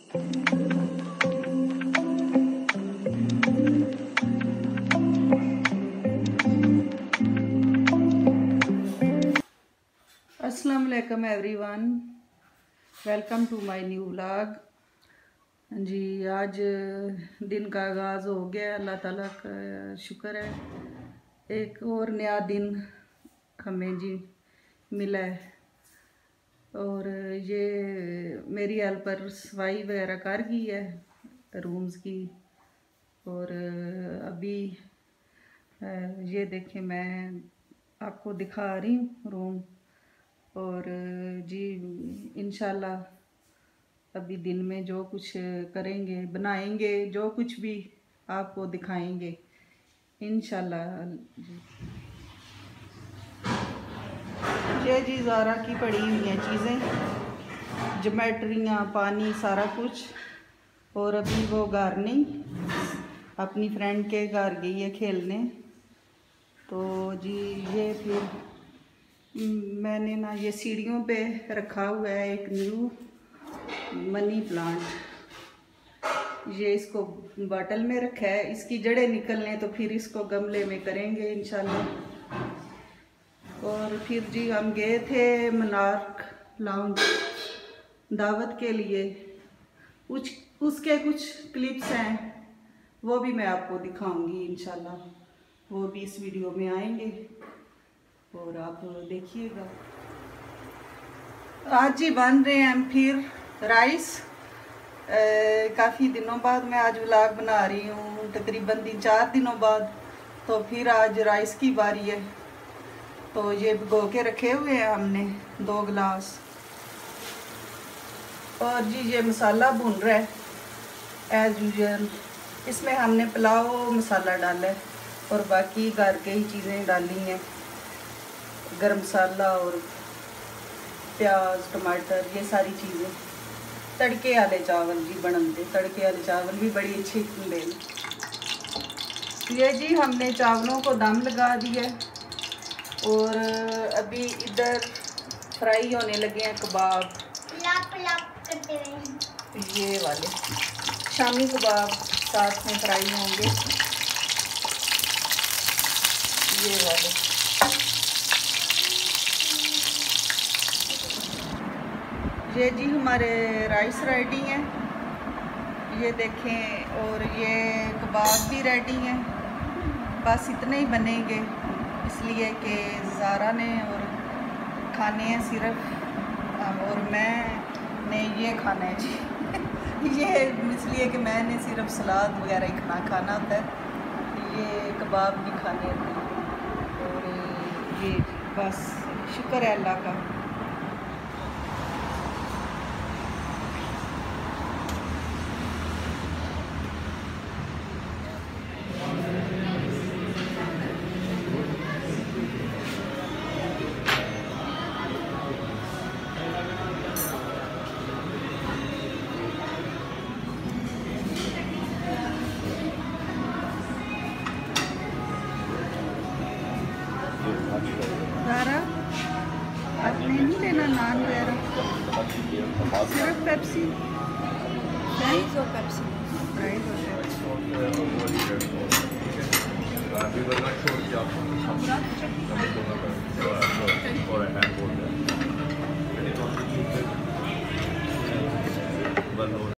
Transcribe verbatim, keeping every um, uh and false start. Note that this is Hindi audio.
अस्सलाम वालेकुम everyone, welcome to my new vlog. जी, आज दिन का आगाज़ हो गया, अल्लाह ताला का शुक्र है, एक और नया दिन हमें जी मिला है। और ये मेरी हेल्पर सफाई वगैरह कर गई है रूम्स की। और अभी ये देखें, मैं आपको दिखा रही हूँ रूम। और जी इंशाल्लाह अभी दिन में जो कुछ करेंगे, बनाएंगे, जो कुछ भी आपको दिखाएंगे इंशाल्लाह जी। ये जी ज़ारा की पड़ी हुई हैं चीज़ें, ज्योमेट्रियाँ, पानी, सारा कुछ। और अभी वो घर नहीं, अपनी फ्रेंड के घर गई है खेलने। तो जी ये फिर मैंने ना ये सीढ़ियों पे रखा हुआ है एक न्यू मनी प्लांट। ये इसको बॉटल में रखा है, इसकी जड़ें निकलने तो फिर इसको गमले में करेंगे इंशाल्लाह। और फिर जी हम गए थे मनार्क लाउंज दावत के लिए, कुछ उसके कुछ क्लिप्स हैं, वो भी मैं आपको दिखाऊंगी इंशाल्लाह, वो भी इस वीडियो में आएंगे और आप देखिएगा। आज ही बन रहे हैं हम फिर राइस। काफ़ी दिनों बाद मैं आज व्लॉग बना रही हूँ, तकरीबन तीन चार दिनों बाद। तो फिर आज राइस की बारी है। तो ये भिगो के रखे हुए हैं हमने दो गिलास। और जी ये मसाला भुन रहा है एज यूजुअल। इसमें हमने पुलाव मसाला डाला है और बाकी घर के ही चीज़ें डाली हैं, गरम मसाला और प्याज, टमाटर, ये सारी चीज़ें। तड़के वाले चावल जी बनते, तड़के वाले चावल भी बड़ी अच्छी बनते। ये जी हमने चावलों को दम लगा दिया। और अभी इधर फ्राई होने लगे हैं कबाब, लप लप करते हुए। ये वाले शामी कबाब साथ में फ्राई होंगे, ये वाले। ये जी हमारे राइस रेडी हैं, ये देखें। और ये कबाब भी रेडी हैं। बस इतने ही बनेंगे, इसलिए कि ज़ारा ने और खाने हैं सिर्फ, और मैंने ये खाना है जी ये इसलिए कि मैंने सिर्फ सलाद वगैरह ही खाना खाना होता है, ये कबाब भी खाने होते हैं। और ये बस शुक्र है अल्लाह का। ज़ारा आपने नहीं लेना नान वगैरह, सिर्फ पेप्सी, फ्राइज और पेप्सी, फ्राइज और पेप्सी।